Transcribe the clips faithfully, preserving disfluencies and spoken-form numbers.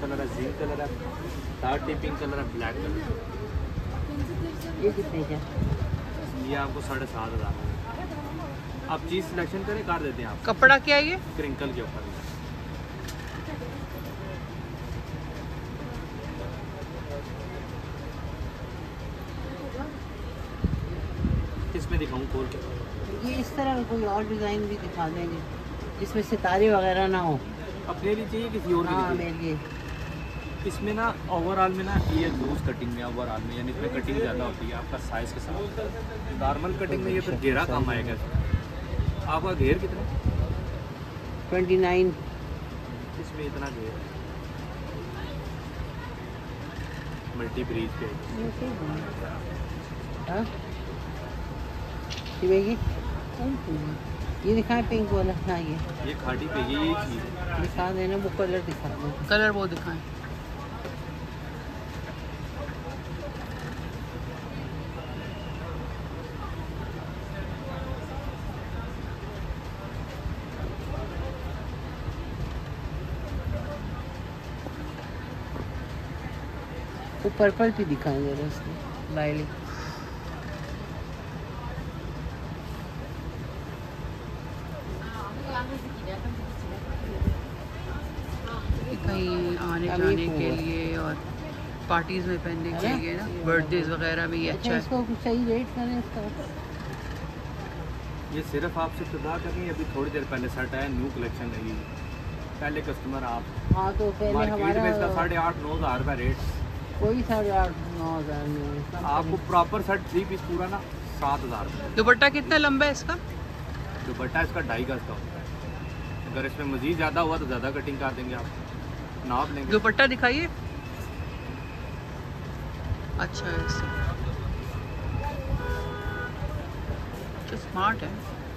Colour है, zinc colour है, dark tea pink colour है, ब्लैक कलर है। ये कितने का? ये आपको साढ़े सात हज़ार आप चीज़ सिलेक्शन करें कर देते हैं आप। कपड़ा क्या है ये? क्रिंकल के ऊपर इसमें दिखाऊं खोल के? ये इस तरह का कोई और डिज़ाइन भी दिखा देंगे जिसमें सितारे वगैरह ना हो। अपने लिए चाहिए किसी और के हाँ लिए? मेरे लिए। इसमें ना ओवरऑल में ना ये लूज कटिंग में ओवरऑल में यानी इसमें कटिंग ज़्यादा होती है आपका साइज़ के साथ। नॉर्मल कटिंग में ये फिर घेरा कम आएगा। आपका घेर कितना? Twenty nine. इसमें इतना घेर मल्टी ब्रीज पे हाँ ये ये दिखाएं पिंक वाला। हाँ ये ये खाड़ी पे ये ये चीज़ दिखा देना, वो कलर दिखा दो। कलर वो दिखाएं। वो पर्पल भी दिखाएंगे उसमें लाइलिक। कहीं आने जाने के लिए और पार्टीज में पहनने के लिए ना, बर्थडेज वगैरह में ये अच्छा है। इसको कुछ सही रेट करें इसका। ये सिर्फ आपसे इब्तिदा करनी है। अभी थोड़ी देर पहले सेट आया, न्यू कलेक्शन है ये। पहले कस्टमर आप हाँ तो पहले मार्केट हमारा में इसका साढ़े आठ नौ हज़ार रुपये रेट। कोई साढ़े आठ नौ हज़ार में आपको प्रॉपर सेट थ्री पीस पूरा ना सात हज़ार रुपये। दुपट्टा कितना लंबा है इसका? दुपट्टा इसका ढाई गज का होता है। अगर इसमें मजीद ज़्यादा हुआ तो ज़्यादा कटिंग कर देंगे आप, नाप लेंगे। दुपट्टा दिखाइए। अच्छा है इससे तो स्मार्ट है।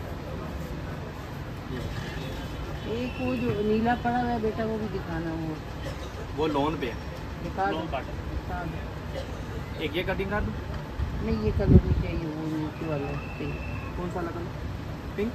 एक वो जो नीला पड़ा हुआ है बेटा वो भी दिखाना। वो वो लोन पे है। दिखा दो। लोन काट दिखा दो। एक ये कटिंग कर दूँ? नहीं ये कलर नहीं चाहिए, वो नीचे वाला पिंक। कौन सा वाला कलर? पिंक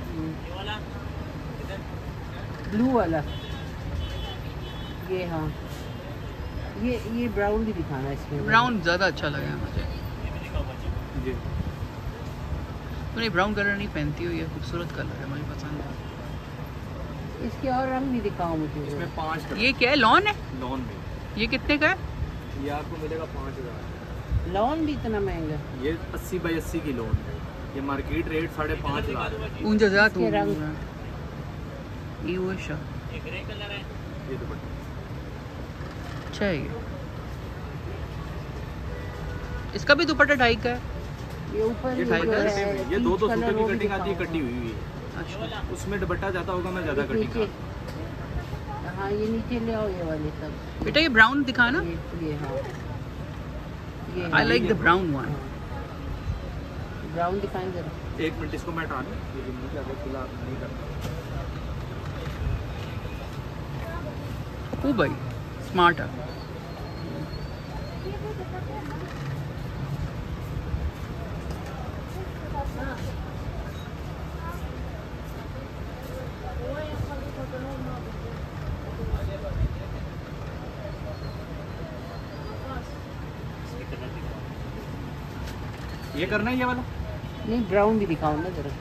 ब्लू वाला ये। हाँ ये ये ब्राउन भी दिखाना इसमें। ब्राउन ज़्यादा अच्छा लगा मुझे। जी मैंने ब्राउन कलर नहीं पहनती हुई है, खूबसूरत कलर है, मुझे पसंद है। इसके और रंग भी दिखाओ मुझे। इसमें पाँच कलर। ये क्या है, लॉन है? लोन में ये कितने का है? ये आपको मिलेगा पाँच हज़ार। लॉन भी इतना महंगा? ये अस्सी बाई अस्सी की लोन है। ये मार्केट रेट साढ़े पाँच हज़ार है। ऊंचा ज़्यादा इसके रंग ये वो शा ये दुपट्टा अच्छा है ये। इसका भी दुपट्टा ढाई का है। ये ऊपर ये जो ढाई है, कलर में ये दो दो पीच सूटों कलर की वो भी कटिंग आती है, दिखाओ। कटी हुई हुई है। अच्छा उसमें दुपट्टा ज़्यादा होगा, मैं ज़्यादा कटिंग नीचे। करता हाँ ये नीचे ले आओ ये वाले सब। बेटा ये ब्राउन दिखाना। ये ये हाँ ये I like the brown one. Brown दिखाएं जरा। एक मिनट इसको मैं हटा दूँ। नहीं करता ओ भाई स्मार्ट है। ये करना है ये वाला? नहीं ब्राउन भी दिखाओ ना जरा।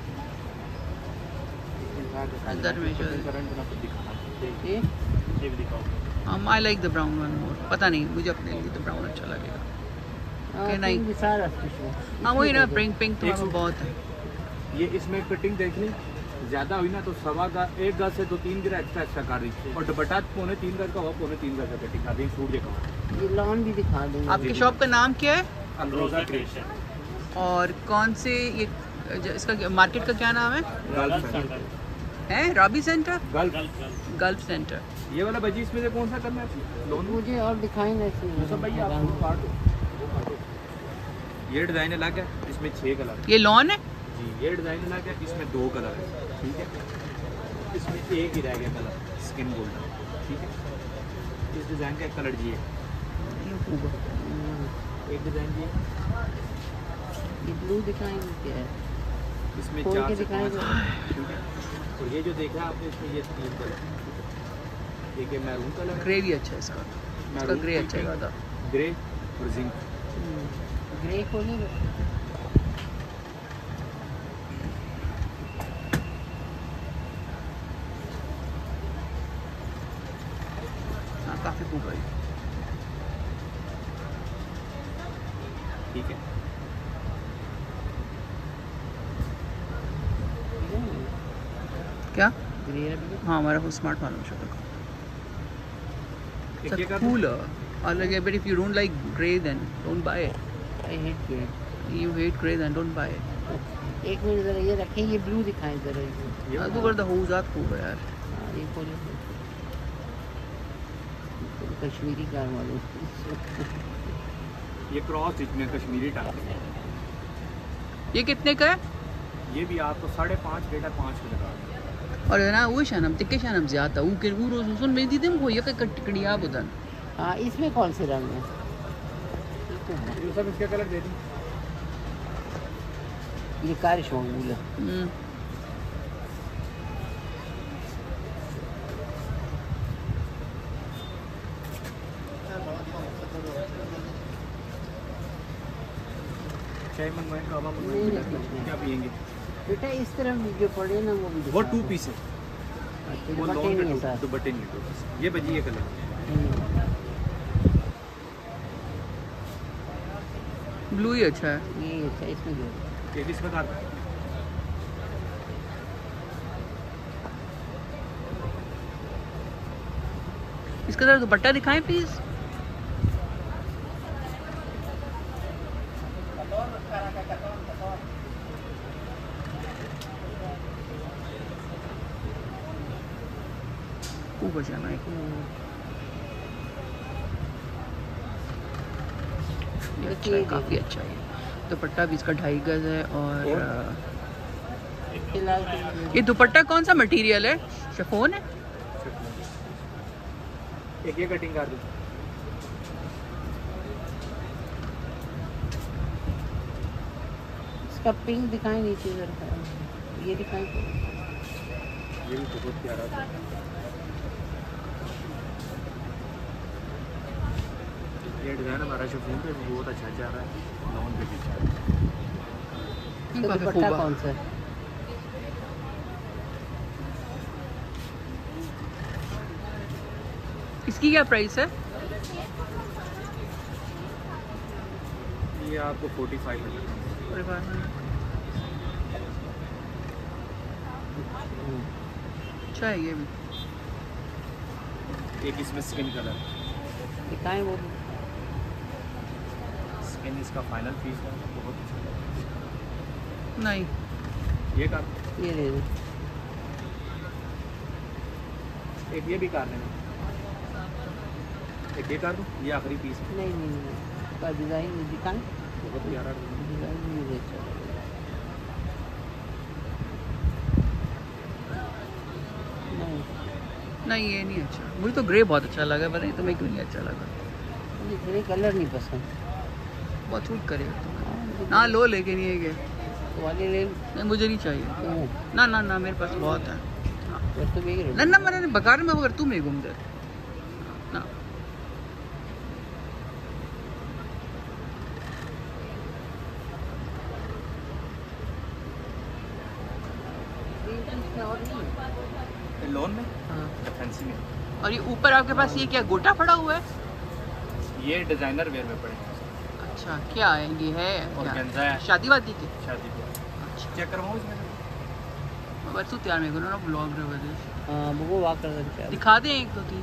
अंदर में जो करंट ना तो दिखाना चाहिए। ये ये भी दिखाओ। um, I like the brown one more. पता नहीं मुझे अपने लिए तो ब्राउन अच्छा लगेगा। हाँ, कि नहीं? पिंक भी सारा कुछ है। हाँ वही ना, इसमें पिंक पिंक तो एक हमें सौ- बहुत है। ये इसमें कटिंग देख ली ज़्यादा हुई ना तो सवा का एक गज से दो तीन गिरा एक्स्ट्रा एक्स्ट्रा कर दी। और दुपट्टा पौने तीन गज का हुआ, पौने तीन गज का कटिंग कर दी। सूट देखो ये लॉन भी दिखा देंगे। आपकी शॉप का नाम क्या है अनरोजा क्रिएशन और कौन से ये ज- इसका मार्केट का क्या नाम है? Gulf centre. है Robbie centre, gulf gulf centre. ये वाला भाजी इसमें से कौन सा करना है लोन? मुझे और दिखाएं ना इसमें। सब भाई आप वो काट दो, वो काट दो। ये डिज़ाइन अलग है, इसमें छः कलर है। ये लॉन है? जी ये डिज़ाइन अलग है, इसमें दो कलर है। ठीक है, इसमें एक ही रह गया कलर स्किन गोल्डन। ठीक है, इस डिज़ाइन का एक कलर जी है, एक डिज़ाइन जी है। ये ब्लू दिखाएंगे क्या है? इसमें खोल चार के से पाँच दिखाएंगे। कलर। ठीक है, और ये जो देखा आपने इसमें ये तीन कलर। एक ये मैरून कलर है, ग्रे भी अच्छा है इसका, इसका मैरून ग्रे अच्छा है ज़्यादा। ग्रे और जिंक। ग्रे खोले हाँ काफ़ी खूब है। ठीक है, क्या? ग्रे हाँ हमारा वो स्मार्ट मालूम शक्ल का। एक It's ये a कर दूं? cooler. I like it, but if you don't like grey, then don't buy it. I hate grey. You hate grey, then don't buy it. एक मिनट जरा ये रखें, ये ब्लू दिखाएं जरा ये। ये अबू कर द होज़ात खूब है यार। हाँ ये खोले कश्मीरी कार मालूम। ये क्रॉस जिसमें कश्मीरी टाइप है। ये कितने का है? ये भी आपको साढ़े पाँच लीटर पाँच के लगा दें। और है ना वो शानम तिक्के शानम ज्यादा वो के वो रोज सुन में दी तुम को ये का कटिया बुदन। हाँ इसमें कौन से रंग है? ये सब इसके कलर दे दी। ये कार शोल है। हम्म चाय मंगवाएं, कावा नहीं, मंगवाएं, नहीं, कुछ नहीं। क्या पियेंगे? बेटा इस तरफ भी जो पड़े ना वो भी वो दिखा टू दो। पीस है, अच्छा, वो दुपट्टे लॉन्ग नहीं है के साथ। दुपट्टे नहीं टू पीस। ये बजी ये कलर हम्म, ब्लू ही अच्छा है। ये अच्छा इसमें जो ये इसमें काट इसका जरा दुपट्टा दिखाएं प्लीज। खूब अच्छा है। ये अच्छा है, काफी अच्छा है। दुपट्टा भी इसका ढाई गज है और फिलहाल ये दुपट्टा कौन सा मटेरियल है? शिफॉन है? एक ये कटिंग कर दूं। इसका पिंक दिखाएं नीचे जरा, ये दिखाएं। ये भी बहुत प्यारा था। ये डिजाइन हमारा शिफॉन पे बहुत अच्छा जा रहा है, लॉन पे भी जा रहा है। इसका दुपट्टा कौन सा है? इसकी क्या प्राइस है? ये आपको फोर्टी फाइव मिलेगा। अरे वाह, अच्छा है ये भी। एक इसमें स्किन कलर, दिखाएं वो भी। स्किन इसका फाइनल पीस है, बहुत अच्छा। नहीं ये कर, ये ले लो। एक ये भी कर लेना, एक ये कर दूं, ये आखिरी पीस है। नहीं नहीं नहीं, इसका डिज़ाइन दिखाएं। बहुत प्यारा डिजाइन। डिज़ाइन भी मुझे अच्छा लगा। नहीं नहीं ये नहीं अच्छा, मुझे तो ग्रे बहुत अच्छा लगा, पता नहीं तुम्हें क्यों नहीं अच्छा लगा। मुझे ग्रे कलर नहीं पसंद। बहुत सूट करेगा तुम्हें। हाँ, मुझे ना लो लेकिन ये के ग्रे वाले ले लो। नहीं मुझे नहीं चाहिए। क्यों? ना ना ना मेरे पास बहुत है। बस तुम एक ना ना मैंने बकार में अगर तुम नहीं घूमते ना। और नहीं। लोन में हाँ। फैंसी में और ये ऊपर आपके पास ये क्या गोटा पड़ा हुआ है? ये डिजाइनर वेयर में पड़ेगा। अच्छा क्या है ये है और क्या? गेंजा है। शादी वादी के? शादी पे अच्छा चेक करवाऊँ इसमें? बस तू तैयार मेरे को ना ब्लॉग रे वजह हाँ वो वाक कर सकते हैं। दिखा दे एक दो तीन।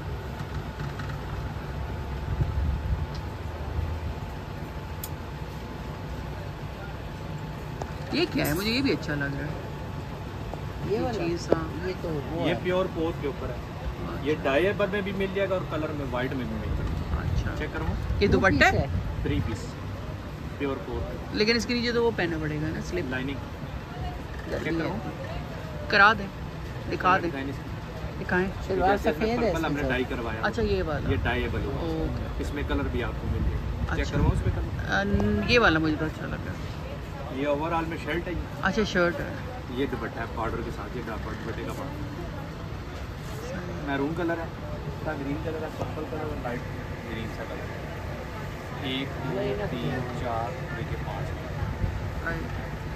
ये क्या है? मुझे ये भी अच्छा लग रहा है। ये वाला चीज़, हाँ। ये तो वो ये है। प्योर पोत के ऊपर है। ये डाइबर में भी मिल जाएगा और कलर में वाइट में भी मिल जाएगा। अच्छा चेक करवाऊँ? ये Two दुपट्टा piece है? थ्री पीस प्योर पोत, लेकिन इसके नीचे तो वो पहनना पड़ेगा ना स्लिप। लाइनिंग। चेक करवाऊँ? करा दे, दिखा दे, डिजाइन इसका। दिखाएं। सलवार जैसे सफेद है पर्पल इसके हमने साथ। डाई करवाया। अच्छा ये वाला। ये डाइएबल है। ओके। इसमें कलर भी आपको मिल जाएगा। चेक अच्छा। करवाऊँ इसमें कलर? अन- ये वाला मुझे तो अच्छा लगा। ये ओवरऑल में शर्ट है। अच्छा शर्ट है। ये दुपट्टा है पाउडर के साथ, ये दुपट्टे का पाउडर मैरून कलर है। पिस्ता ग्रीन कलर है, पर्पल कलर और लाइट ग्रीन सा कलर। एक दो तीन चार देखिए पाँच। राइट।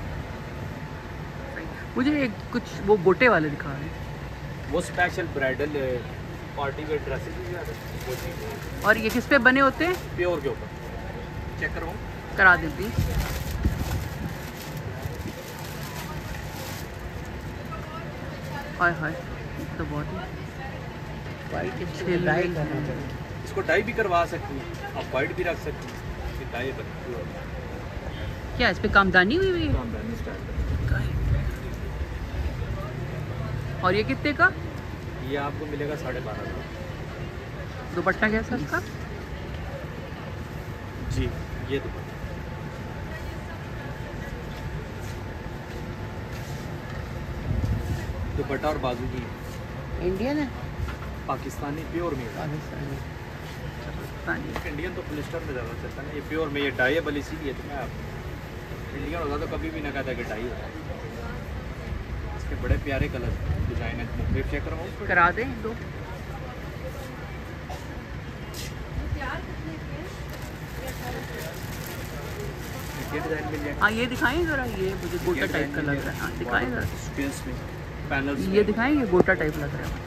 मुझे एक कुछ वो गोटे वाले दिखा रहे हैं। वो special bridal party wear dresses भी है वो चीज़। और ये किस पे बने होते हैं? प्योर के ऊपर। चेक करो करा दें प्लीज। हाय हाय, तो बहुत ही वाइट इसको छिल डाई मिल करना है। पड़ेगा। इसको डाई भी करवा सकती हैं आप, वाइट भी रख सकती हैं। ये डाई बनती है क्या इस पे कामदानी हुई हुई है? कामदानी स्टाइल। और ये कितने का? ये आपको मिलेगा साढ़े बारह का। दुपट्टा कैसा है इसका? जी ये दुपट्टा दुपट्टा और बाजू की इंडियन है पाकिस्तानी प्योर में है। पाकिस्तानी। पाकिस्तानी। इंडियन तो पॉलिस्टर में ज़्यादा चलता है ना, ये प्योर में ये डाइएबल इसीलिए तो मैं आप इंडियन होता तो कभी भी ना कहता कि डाई होता है। इसके बड़े प्यारे कलर डिज़ाइन है, मुख्तलिफ चेक करवाऊँ करा दें दो। ये डिज़ाइन मिल जाएगा। हाँ ये दिखाएं ज़रा, ये मुझे गोटा टाइप का लग रहा है। हाँ दिखाएं ज़रा, स्पेस में पैनल्स ये दिखाएं, ये गोटा टाइप लग रहा है।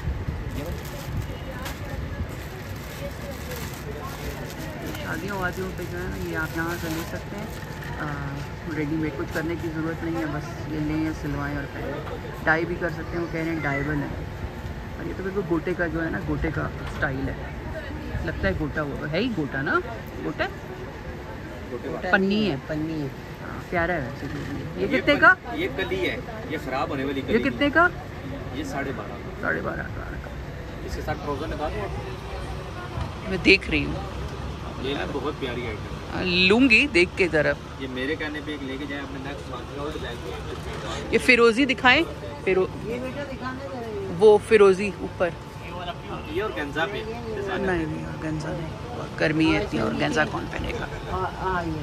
शादियों वादियों पे जो है ना, ये आप यहाँ से ले सकते हैं। रेडीमेड कुछ करने की ज़रूरत नहीं है, बस ये लें या सिलवाएँ और पहनें। डाई भी कर सकते हैं, वो कह रहे हैं डाइबल है। और ये तो बिल्कुल गोटे का जो है ना, गोटे का स्टाइल है। लगता है गोटा होगा, है ही गोटा ना? गोटा गोटे पन्नी है। पन्नी है। हाँ, प्यारा है वैसे जो भी है। ये कितने का? ये कली है, ये खराब होने वाली कली। ये कितने का? ये साढ़े बारह का। साढ़े बारह का। इसके साथ ट्राउजर निकाल दूँ आपको? मैं देख रही हूँ, ये ना बहुत प्यारी आइटम है। लूँगी देख के ज़रा। ये मेरे कहने पे एक लेके जाए अपने नेक्स्ट मंथ और डिजाइन। ये फिरोजी दिखाएं। फिरो ये बेटा दिखाने दे रही है। वो फिरोजी ऊपर ये और गेंजा पे डिजाइन नहीं नहीं, ऑर्गेन्जा नहीं, बहुत गर्मी है इतनी, ऑर्गेन्जा कौन पहनेगा? हाँ हाँ ये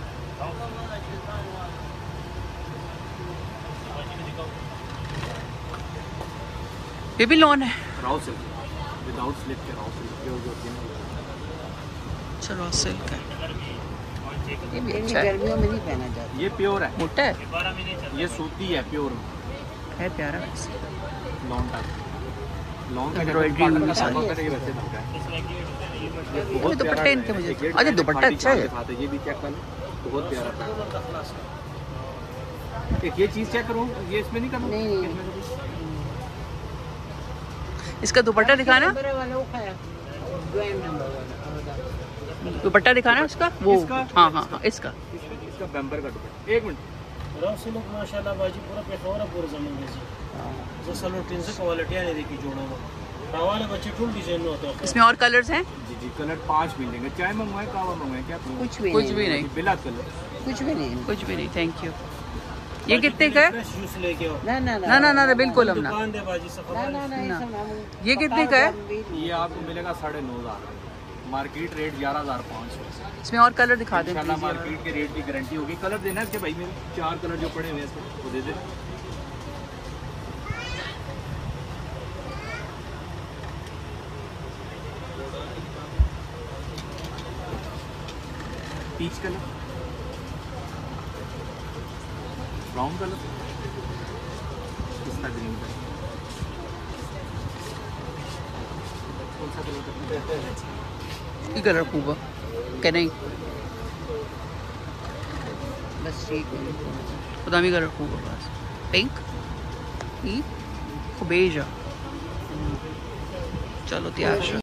ये भी लॉन है। राव सिल्क विदाउट स्लिप के राव सिल्क प्योर जो होती है ना। चलो सिल्क है, ये भी ये अच्छा है। गर्मियों में नहीं पहना जाता। ये प्योर है, मोटा है, ये सूती है प्योर है प्यारा वैसे। Long type long Embroidery cotton उनकी का सारी सामान है वैसे लगता है। ये दुपट्टे इनके मुझे एक ये अच्छा दुपट्टा अच्छा है। दिखाते हैं, ये भी चेक कर लो, बहुत प्यारा। एक ये चीज चेक करो, ये इसमें नहीं करना। नहीं, नहीं। इसमें तो इसका दुपट्टा दिखाना, नंबर वाला वो खाया ज्वाइन नंबर वाला। दुपट्टा दिखाना उसका वो। इसका? हाँ हाँ हाँ इसका। इसका इसका बम्पर का दुपट्टा। एक मिनट, रौसिलक माशाल्लाह बाजी पूरा पेशवर है पूरे ज़मीन में से सलो तीन से क्वालिटी आने देखी जोड़ों में रावाले बच्चे फुल डिजाइन होते हैं। इसमें और कलर्स हैं? जी जी कलर पांच मिलेंगे। चाय मंगवाए कावा मंगवाए क्या कुछ भी कुछ नहीं, भी नहीं, बिला कलर कुछ भी नहीं। कुछ भी नहीं। Thank you. ये कितने का है? फ्रेश जूस लेके आओ। ना ना ना ना ना बिल्कुल हम ना। दुकान दे बाजी ना सफर ना ना ये ना। सब हम- ये कितने का है? ये आपको मिलेगा साढ़े नौ हज़ार, मार्केट रेट ग्यारह हज़ार पाँच सौ। इसमें और कलर दिखा दें इंशाल्लाह प्लीज। मार्केट के रेट की गारंटी होगी। कलर देना है इसके भाई, मेरे चार कलर जो पड़े हुए हैं इसमें वो दे दे। पीच कलर, ब्राउन कलर, पिस्ता ग्रीन कलर, कौन सा कलर? ये कलर खूब है क्या? नहीं बस ठीक है। बदामी कलर खूब है बस। पिंक ये बेज है। चलो तैयार।